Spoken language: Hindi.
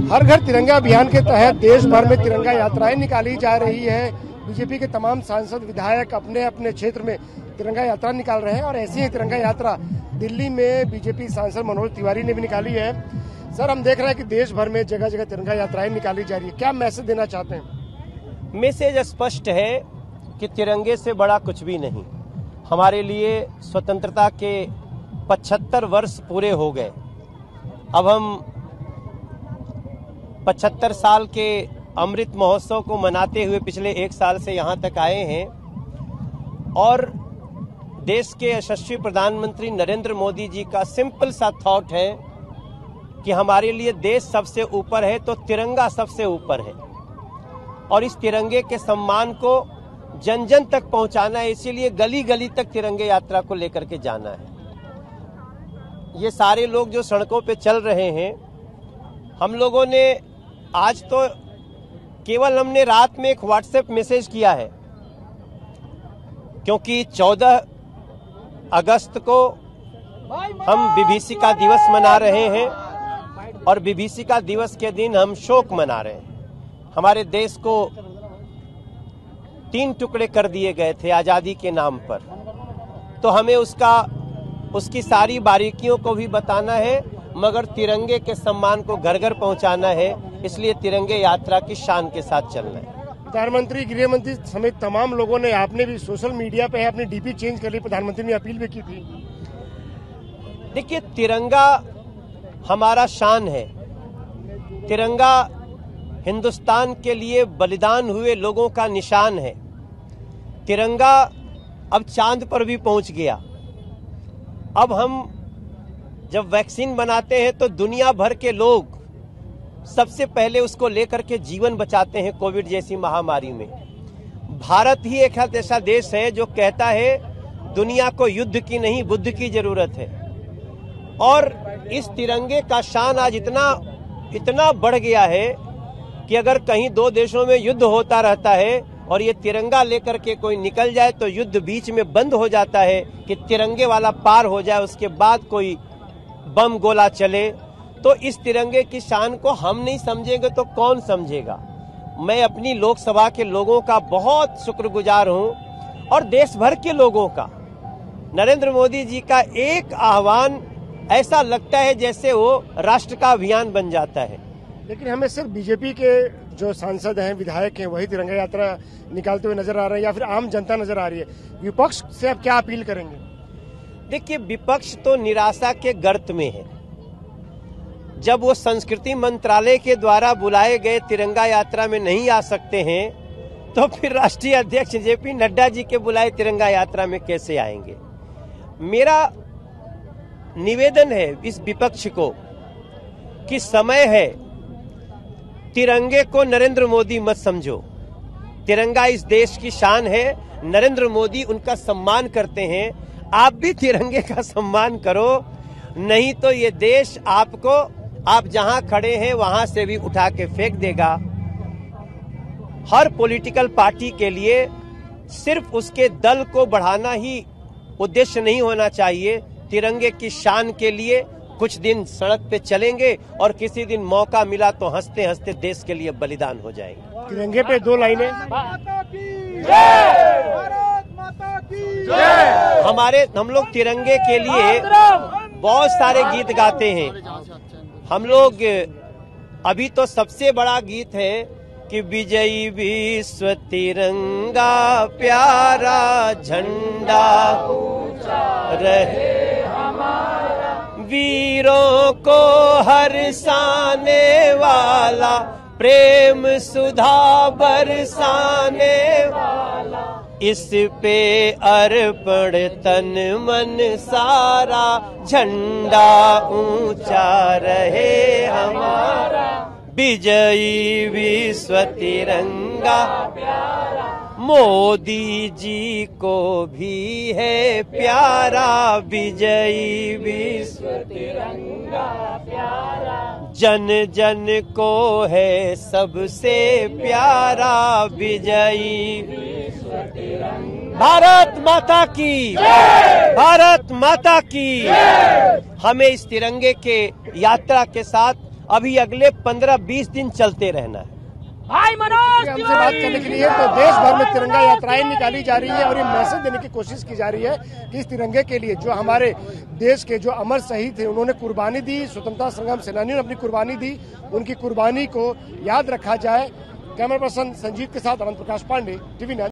हर घर तिरंगा अभियान के तहत देश भर में तिरंगा यात्राएं निकाली जा रही है। बीजेपी के तमाम सांसद विधायक अपने अपने क्षेत्र में तिरंगा यात्रा निकाल रहे हैं और ऐसी ही तिरंगा यात्रा दिल्ली में बीजेपी सांसद मनोज तिवारी ने भी निकाली है। सर, हम देख रहे हैं कि देश भर में जगह जगह तिरंगा यात्राएं निकाली जा रही है, क्या मैसेज देना चाहते हैं? मैसेज स्पष्ट है कि तिरंगे से बड़ा कुछ भी नहीं। हमारे लिए स्वतंत्रता के 75 वर्ष पूरे हो गए। अब हम 75 साल के अमृत महोत्सव को मनाते हुए पिछले 1 साल से यहाँ तक आए हैं और देश के यशस्वी प्रधानमंत्री नरेंद्र मोदी जी का सिंपल सा थॉट है कि हमारे लिए देश सबसे ऊपर है तो तिरंगा सबसे ऊपर है और इस तिरंगे के सम्मान को जन जन तक पहुंचाना है। इसीलिए गली गली तक तिरंगे यात्रा को लेकर के जाना है। ये सारे लोग जो सड़कों पे चल रहे हैं, हम लोगों ने आज तो केवल हमने रात में एक व्हाट्सएप मैसेज किया है क्योंकि 14 अगस्त को हम विभीषिका दिवस मना रहे हैं और विभीषिका दिवस के दिन हम शोक मना रहे हैं। हमारे देश को 3 टुकड़े कर दिए गए थे आजादी के नाम पर, तो हमें उसकी सारी बारीकियों को भी बताना है, मगर तिरंगे के सम्मान को घर घर पहुंचाना है। इसलिए तिरंगे यात्रा की शान के साथ चलना है। प्रधानमंत्री, गृह मंत्री समेत तमाम लोगों ने, आपने भी सोशल मीडिया पे अपनी डीपी चेंज कर ली, प्रधानमंत्री ने अपील भी की थी। देखिए, तिरंगा हमारा शान है। तिरंगा हिंदुस्तान के लिए बलिदान हुए लोगों का निशान है। तिरंगा अब चांद पर भी पहुंच गया। अब हम जब वैक्सीन बनाते हैं तो दुनिया भर के लोग सबसे पहले उसको लेकर के जीवन बचाते हैं। कोविड जैसी महामारी में भारत ही एक ऐसा देश है जो कहता है दुनिया को युद्ध की नहीं बुद्ध की जरूरत है। और इस तिरंगे का शान आज इतना बढ़ गया है कि अगर कहीं 2 देशों में युद्ध होता रहता है और ये तिरंगा लेकर के कोई निकल जाए तो युद्ध बीच में बंद हो जाता है कि तिरंगे वाला पार हो जाए, उसके बाद कोई बम गोला चले। तो इस तिरंगे की शान को हम नहीं समझेंगे तो कौन समझेगा। मैं अपनी लोकसभा के लोगों का बहुत शुक्रगुजार हूं और देश भर के लोगों का। नरेंद्र मोदी जी का एक आह्वान ऐसा लगता है जैसे वो राष्ट्र का अभियान बन जाता है। लेकिन हमें सिर्फ बीजेपी के जो सांसद हैं, विधायक हैं, वही तिरंगा यात्रा निकालते हुए नजर आ रहे हैं या फिर आम जनता नजर आ रही है? विपक्ष से आप क्या अपील करेंगे? देखिए, विपक्ष तो निराशा के गर्त में है। जब वो संस्कृति मंत्रालय के द्वारा बुलाए गए तिरंगा यात्रा में नहीं आ सकते हैं तो फिर राष्ट्रीय अध्यक्ष जेपी नड्डा जी के बुलाए तिरंगा यात्रा में कैसे आएंगे? मेरा निवेदन है इस विपक्ष को कि समय है, तिरंगे को नरेंद्र मोदी मत समझो। तिरंगा इस देश की शान है। नरेंद्र मोदी उनका सम्मान करते हैं, आप भी तिरंगे का सम्मान करो, नहीं तो ये देश आपको आप जहां खड़े हैं वहां से भी उठा के फेंक देगा। हर पॉलिटिकल पार्टी के लिए सिर्फ उसके दल को बढ़ाना ही उद्देश्य नहीं होना चाहिए। तिरंगे की शान के लिए कुछ दिन सड़क पे चलेंगे और किसी दिन मौका मिला तो हंसते हंसते देश के लिए बलिदान हो जाएंगे। तिरंगे पे 2 लाइनें। हम लोग तिरंगे के लिए बहुत सारे गीत गाते हैं। हम लोग अभी तो सबसे बड़ा गीत है कि विजयी विश्व तिरंगा प्यारा झंडा ऊंचा रहे हमारा, वीरों को हर्षाने वाला, प्रेम सुधा बरसाने वाला, इस पे अर्पण तन मन सारा, झंडा ऊंचा रहे हमारा, विजयी विश्व तिरंगा प्यारा, मोदी जी को भी है प्यारा, विजयी विश्व तिरंगा प्यारा, जन जन को है सबसे प्यारा, विजयी विश्व तिरंगा। भारत माता की, भारत माता की। हमें इस तिरंगे के यात्रा के साथ अभी अगले 15-20 दिन चलते रहना है। भाई मनोज हमसे बात करने के लिए तो देश भर में तिरंगा यात्राएं निकाली जा रही है और ये मैसेज देने की कोशिश की जा रही है कि इस तिरंगे के लिए जो हमारे देश के जो अमर शहीद थे, उन्होंने कुर्बानी दी, स्वतंत्रता संग्राम सेनानियों ने अपनी कुर्बानी दी, उनकी कुर्बानी को याद रखा जाए। कैमरा पर्सन संजीत के साथ अनंत प्रकाश पांडे, TV9।